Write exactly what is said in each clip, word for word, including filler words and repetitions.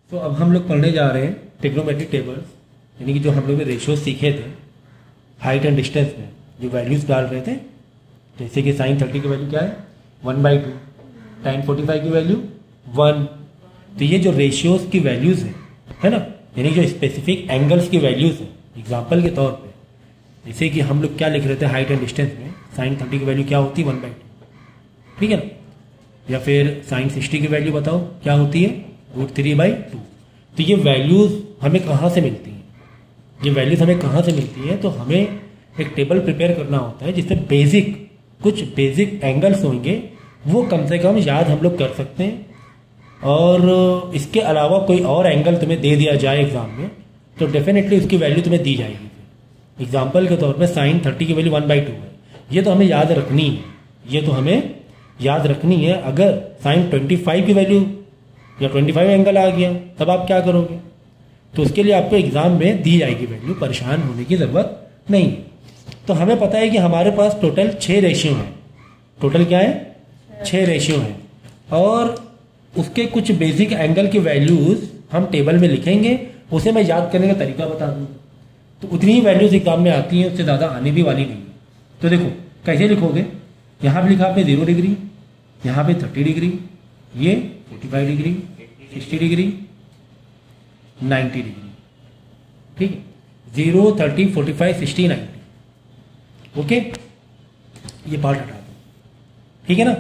तो अब हम लोग पढ़ने जा रहे हैं ट्रिग्नोमेट्रिक टेबल्स, यानी कि जो हम लोग ने रेशियो सीखे थे हाइट एंड डिस्टेंस में, जो वैल्यूज डाल रहे थे। जैसे कि साइन थर्टी की वैल्यू क्या है, one by two, tan forty five की वैल्यू वन। तो ये जो रेशियोज की वैल्यूज है है ना, यानी जो स्पेसिफिक एंगल्स की वैल्यूज है, एग्जाम्पल के तौर पे जैसे कि हम लोग क्या लिख रहे थे हाइट एंड डिस्टेंस में, साइन थर्टी की वैल्यू क्या होती है, वन बाई टू, ठीक है ना। या फिर साइन सिक्सटी की वैल्यू बताओ क्या होती है, रूट थ्री बाई टू। तो ये वैल्यूज हमें कहाँ से मिलती हैं, ये वैल्यूज हमें कहाँ से मिलती हैं, तो हमें एक टेबल प्रिपेयर करना होता है जिसमें बेसिक कुछ बेसिक एंगल्स होंगे, वो कम से कम याद हम लोग कर सकते हैं। और इसके अलावा कोई और एंगल तुम्हें दे दिया जाए एग्जाम में तो डेफिनेटली उसकी वैल्यू तुम्हें दी जाएगी। एग्जाम्पल के तौर पर साइन थर्टी की वैल्यू वन बाई टू है, ये तो हमें याद रखनी है, ये तो हमें याद रखनी है। अगर साइन ट्वेंटी फाइव की वैल्यू या ट्वेंटी फाइव एंगल आ गया तब आप क्या करोगे, तो उसके लिए आपको एग्जाम में दी जाएगी वैल्यू, परेशान होने की जरूरत नहीं है। तो हमें पता है कि हमारे पास टोटल छः रेशियो हैं, टोटल क्या है, छः रेशियो हैं, और उसके कुछ बेसिक एंगल की वैल्यूज हम टेबल में लिखेंगे, उसे मैं याद करने का तरीका बता दूंगा। तो उतनी ही वैल्यूज एग्जाम में आती हैं, उससे ज़्यादा आने भी वाली नहीं है। तो देखो कैसे लिखोगे, यहाँ पे लिखा आपने जीरो डिग्री, यहाँ पे थर्टी डिग्री, ये forty five degree, sixty degree, ninety degree, ठीक है, zero thirty forty five sixty ninety. Okay, ये पार्ट हटा दो, ठीक है ना।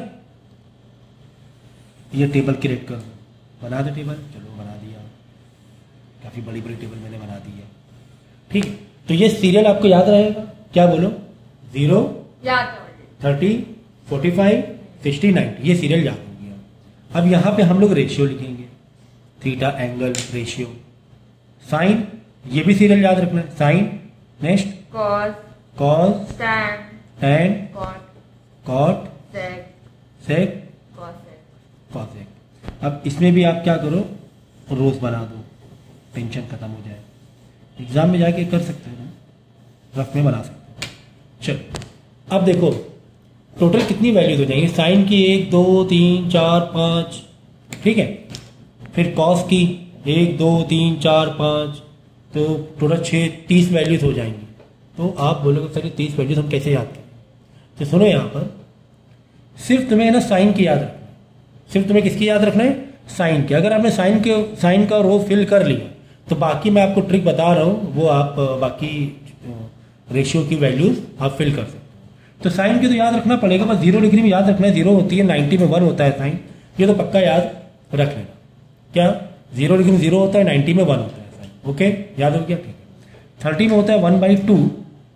ये टेबल क्रिएट कर दो, बना दो टेबल, चलो बना दिया, काफ़ी बड़ी बड़ी टेबल मैंने बना दी है, ठीक है। तो ये सीरियल आपको याद रहेगा, क्या बोलो, zero thirty forty five sixty ninety, ये सीरियल याद हो गया। अब यहाँ पे हम लोग रेशियो लिखेंगे, थीटा एंगल रेशियो, साइन, ये भी सीरियल याद रखना है, sine, next cos, cos, tan, tan, cot, cot, sec, sec, cosec. Cosec. अब इसमें भी आप क्या करो, रोज बना दो, टेंशन खत्म हो जाए। एग्जाम में जाके कर सकते हैं ना, रफ में बना सकते हैं। चलो अब देखो टोटल कितनी वैल्यूज हो जाएंगी, साइन की एक दो तीन चार पाँच, ठीक है, फिर कॉस की एक दो तीन चार पाँच, तो टोटल छः तीस वैल्यूज हो जाएंगी। तो आप बोलोगे सर तीस वैल्यूज हम कैसे याद करें, तो सुनो यहाँ पर सिर्फ तुम्हें ना साइन की याद रखना है, सिर्फ तुम्हें किसकी याद रखना है, साइन की। अगर आपने साइन के साइन का रो फिल कर लिया तो बाकी मैं आपको ट्रिक बता रहा हूँ, वो आप बाकी रेशियो की वैल्यूज आप फिल कर सकते हो। तो साइन की तो याद रखना पड़ेगा, बस जीरो डिग्री में याद रखना है, जीरो होती है, नाइन्टी में वन होता है साइन, ये तो पक्का याद रख लेना। क्या, जीरो डिग्री में जीरो होता है, नाइन्टी में वन होता है साइन, ओके, याद हो गया, ठीक है। थर्टी में होता है वन बाई टू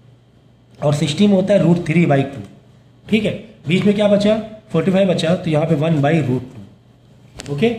और सिक्सटी में होता है रूट थ्री बाई टू, ठीक है। बीच में क्या बचा, फोर्टी फाइव बचा, तो यहाँ पे one by root two, okay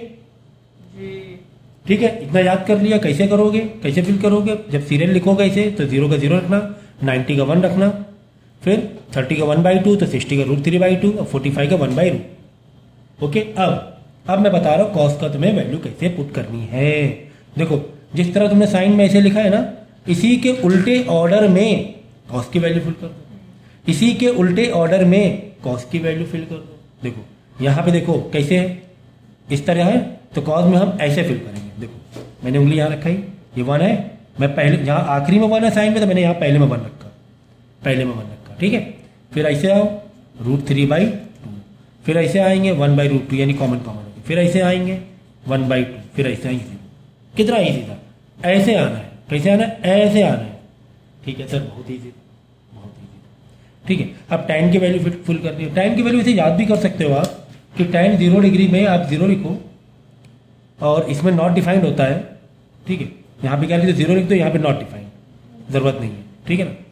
जी, ठीक है। इतना याद कर लिया, कैसे करोगे, कैसे फिल करोगे, जब सीरियल लिखोगे इसे तो जीरो का जीरो रखना, नाइन्टी का वन रखना, फिर थर्टी का वन बाई टू, तो सिक्सटी का रूट थ्री बाई टू और फोर्टी फाइव का वन बाई रूट, ओके। अब अब मैं बता रहा हूँ कॉस का तुम्हें वैल्यू कैसे पुट करनी है। देखो जिस तरह तुमने साइन में ऐसे लिखा है ना, इसी के उल्टे ऑर्डर में कॉस की वैल्यू फिल कर दो, इसी के उल्टे ऑर्डर में कॉस की वैल्यू फिल कर दो। देखो यहाँ पे देखो कैसे है, इस तरह है, तो कॉस में हम ऐसे फिल करेंगे। देखो मैंने उंगली यहाँ रखा ही, ये वन है, मैं पहले यहाँ आखिरी में वन है साइन में, तो मैंने यहाँ पहले में वन रखा, पहले में वन रखा, ठीक है। फिर ऐसे आओ रूट थ्री बाई टू, फिर ऐसे आएंगे वन बाई रूट टू, यानी कॉमन कॉमन होगी, फिर ऐसे आएंगे वन बाई टू, फिर ऐसे आएंगे जीरो। कितना ईजी था, ऐसे आना है, कैसे आना है, ऐसे आना है, ठीक है सर, बहुत ईजी, बहुत ईजी, ठीक है। अब टाइम की वैल्यू फिट फुल करनी है, टाइम की वैल्यू इसे याद भी कर सकते हो आप कि टाइम जीरो डिग्री में आप जीरो लिखो और इसमें नॉट डिफाइंड होता है, ठीक है। यहाँ पे क्या लिखते, जीरो लिख दो, यहाँ पे नॉट डिफाइंड, जरूरत नहीं है, ठीक है ना।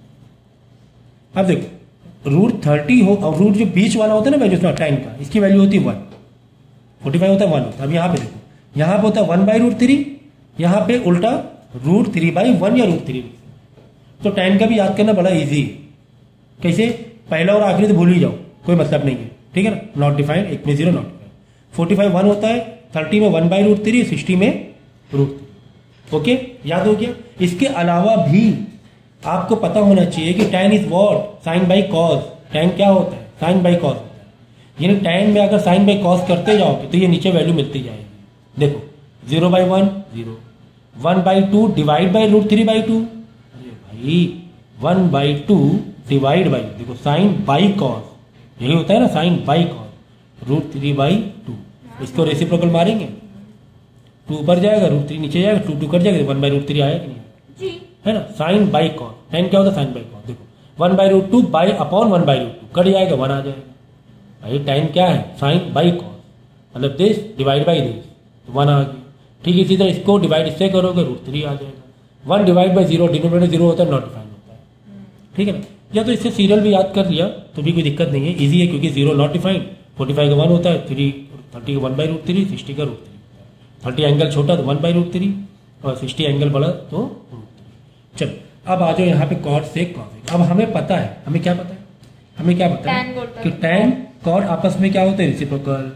अब देखो रूट थर्टी हो और रूट जो बीच वाला होता है ना वैल्यू टाइम का, इसकी वैल्यू होती है वन, फोर्टी फाइव होता है वन होता है। अब यहाँ पे देखो, यहाँ पे होता है वन बाई रूट थ्री, यहाँ पे उल्टा रूट थ्री बाई वन या रूट थ्री। तो टाइम का भी याद करना बड़ा ईजी है, कैसे, पहला और आखिरी तो भूल ही जाओ, कोई मतलब नहीं है, ठीक है ना, नॉट डिफाइंड, एक में zero not defined, forty five one होता है, थर्टी में one by root three, sixty में रूट थ्री, ओके, याद हो गया। इसके अलावा भी आपको पता होना चाहिए कि tan is what, sine by cos. tan क्या होता है, साइन बाई कॉस होता है, यानी tan में अगर साइन बाई कॉस करते जाओगे तो ये नीचे वैल्यू मिलती जाएगी। देखो zero by one zero, one by two divide by root three by two, अरे भाई one by two divide by, देखो साइन बाई कॉस यही होता है ना, sine by cos root three by two, इसको रेसिप्रोकल मारेंगे, टू ऊपर जाएगा रूट थ्री नीचे जाएगा, टू टू कट जाएगा, वन बाई रूट थ्री आया कि नहीं जी, है ना, साइन बाई कॉस, साइन क्या होता है साइन बाई कॉस, देखो one by root two by upon one by root two cut जाएगा, वन आ जाएगा, भाई टाइम क्या है साइन बाई कॉस, मतलब दिस डिवाइड बाई दिस तो वन आ गया, ठीक है। इसी तरह इसको डिवाइड इससे करोगे रूट थ्री आ जाएगा, one divide by zero, denominator zero होता है, नॉट डिफाइन होता है, ठीक है ना। या तो इससे सीरियल भी याद कर लिया तो भी कोई दिक्कत नहीं है, इजी है, क्योंकि zero not define, forty five का वन होता है, थ्री थर्टी का one by root three, sixty का रूट थ्री, थर्टी एंगल छोटा तो वन बाई रूट थ्री और सिक्सटी एंगल बड़ा तो रूट थ्री। चलो अब आ जाओ यहाँ पे कॉट सेक कॉसेक। अब हमें पता है, हमें क्या पता है, हमें क्या पता Tan है बोलता कि है। टैन कॉट आपस में क्या होते हैं, रेसिप्रोकल,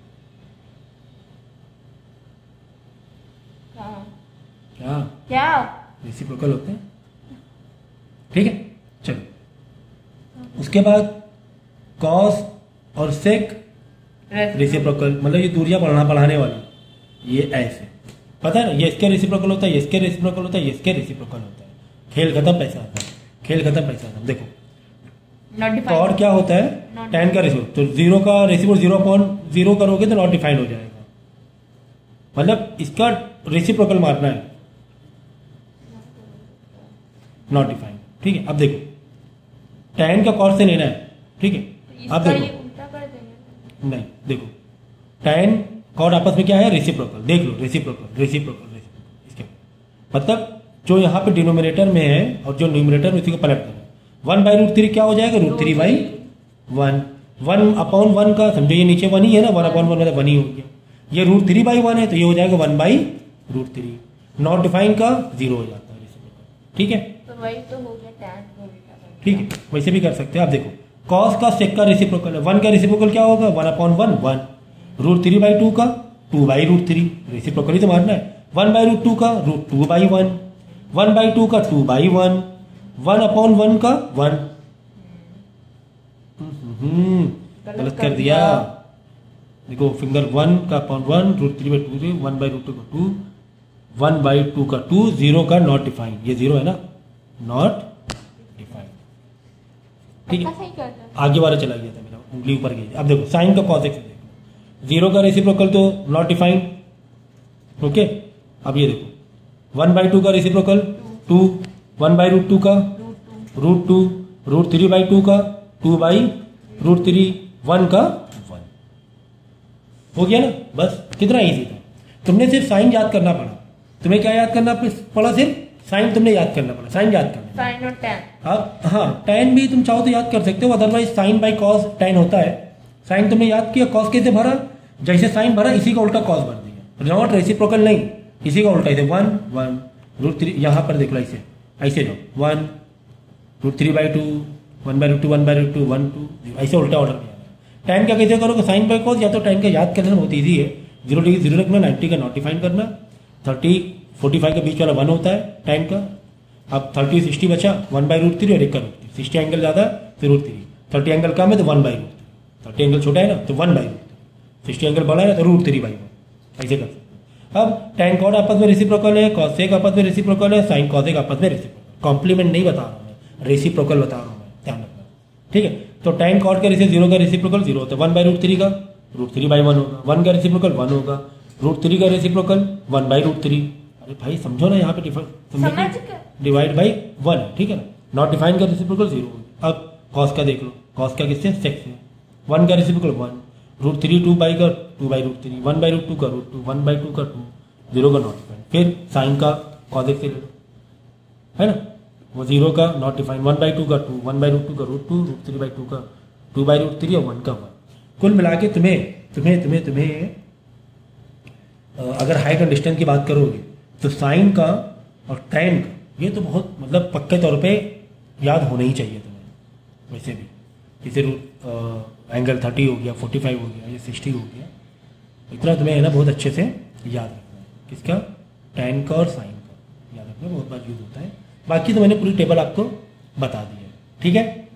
हाँ। क्या क्या रेसिप्रोकल होते हैं, ठीक है। चलो उसके बाद कॉस और सेक रेसिप्रोकल, मतलब ये दूरियां बढ़ाना बढ़ाने वाली, ये ऐसे पता है ना, ये इसके रेसिप्रोकल होता है, ये इसके रेसिप्रोकल होता है, ये इसके रेसिप्रोकल होता है, खेल खत्म पैसा आता है, खेल खत्म पैसा आता है। देखो नॉट कॉड डिफाइंड, क्या होता है, Not टेन का रेसिप्रोकल, तो जीरो का रेसिप्रोकल जीरो अपॉन जीरो करोगे तो नॉट डिफाइंड हो जाएगा, मतलब इसका रेसिप्रोकल मारना है, नॉट डिफाइंड, ठीक है। अब देखो टेन का कॉड से लेना है, ठीक है। अब इसका ये देखो उल्टा कर देंगे, नहीं, देखो टेन कॉड आपस में क्या है, रेसिप्रोकल, देख लो रेसिप्रोकल रेसिप्रोकल रेसिप्रोकल, इसके मतलब जो यहाँ पे डिनोमिनेटर में है और जो न्यूमिनेटर में, उसी को पलट करो, वन बाई रूट थ्री क्या हो जाएगा, root three by one, one upon one का समझो ये नीचे वन ही है ना, वन अपॉन वन मतलब वन ही हो गया, ये रूट थ्री बाई वन है तो ये हो जाएगा one by root three, not define का जीरो हो जाता है रेसिप्रोकल, ठीक है, तो वही तो हो गया tan उल्टा कर ठीक है। वैसे भी कर सकते हैं आप, देखो कॉस का सेक का रेसिप्रोकल है, वन का रेसिप्रोकल क्या होगा, one upon one one, root three by two का two by root three, reciprocal ही तो मारना है, वन बाई रूट टू का root two by one, one by two का two by one, one upon one का वन, हम्म गलत कर दिया, देखो फिंगर वन का upon one, root three by two, one by root two का two, one by two का two, zero का नॉट डिफाइन, ये जीरो है ना, नॉट डिफाइन, ठीक है। पक्का सही कर दो। आगे वाला चला गया था मेरा, उंगली ऊपर गई। अब देखो साइन का कॉस एक्स देखो, जीरो का रेसिप्रोकल तो नॉट डिफाइंड, ओके। अब ये देखो वन बाई टू का reciprocal two, one by root two का root two, root three by two का two by root three, one का वन, हो गया ना, बस कितना ईजी था। तुमने सिर्फ साइन याद करना पड़ा, तुम्हें क्या याद करना पड़ा, सिर्फ साइन तुमने याद करना पड़ा, साइन याद करना। साइन और tan, अब हाँ टेन भी तुम चाहो तो याद कर सकते हो, otherwise sine by cos tan होता है, साइन तुमने याद किया, कॉस कैसे भरा, जैसे साइन भरा इसी का उल्टा कॉस भर दिया, नॉट रेसिप्रोकल नहीं, इसी का उल्टा, इसे वन वन रूट थ्री, यहाँ पर देख लो ऐसे ऐसे जाओ, one root three by two, one by root two, one by root two, one two, ऐसे उल्टा ऑर्डर में आना। टेन का कैसे करोगे, साइन बाई कॉस, या तो टेन का याद करना बहुत ईजी है, जीरो डिग्री जीरो रखना, नाइन्टी का नॉट डिफाइन करना, थर्टी फोर्टी फाइव के बीच वाला वन होता है टेन का, अब थर्टी सिक्सटी बचा, वन बाई रूट थ्री और एक का रूट थ्री, सिक्सटी एंगल ज्यादा तो रूट थ्री, थर्टी एंगल कम है तो one by root three, thirty angle छोटा है ना तो one by root three, sixty angle बड़ा है ना तो रूट थ्री बाई वन, ऐसे कर सकते हैं। अब टेन कॉड आपस में रेसिप्रोकल है, कॉसेक आपस में रेसिप्रोकल है, साइन कॉसेक आपस में रेसिप्रोकल, कॉम्प्लीमेंट नहीं बता रहा हूँ मैं, रेसिप्रोकल बता रहा हूँ मैं, ध्यान रखना, ठीक है। तो टेन कॉड का रेसिप्रोकल, जीरो का रेसिप्रोकल जीरो होता है, वन बाई रूट थ्री का रूट थ्री बाई वन होगा, वन का रेसिप्रोकल वन होगा, रूट थ्री का reciprocal one by root three, अरे भाई समझो ना यहाँ पे समझ गए? डिवाइड बाई वन, ठीक है ना, नॉट डिफाइन का रेसिप्रोकल जीरो होगा। अब कॉस का देख लो, कॉस का किससे, सेक्स से, वन का reciprocal one, root three two by का two by root three, one by root two का root two, one by two का टू, जीरो का नॉट डिफाइन, फिर साइन का कॉस एक्स से ले लो, है ना, वो जीरो का not define, one by two का two, one by root two का root two, root three by two का टू बाई रूट थ्री और वन का वन। कुल मिला के तुम्हें तुम्हें तुम्हें तुम्हें अगर हाइट और डिस्टेंस की बात करोगे तो साइन का और टेन का ये तो बहुत मतलब पक्के तौर पे याद होना ही चाहिए तुम्हें, वैसे भी जैसे रूट एंगल थर्टी हो गया, फोर्टी फाइव हो गया, ये सिक्सटी हो गया, इतना तुम्हें है ना बहुत अच्छे से याद रखना है, किसका, टेन का और साइन का याद रखना बहुत बार यूज होता है। बाकी तो मैंने पूरी टेबल आपको बता दी है, ठीक है।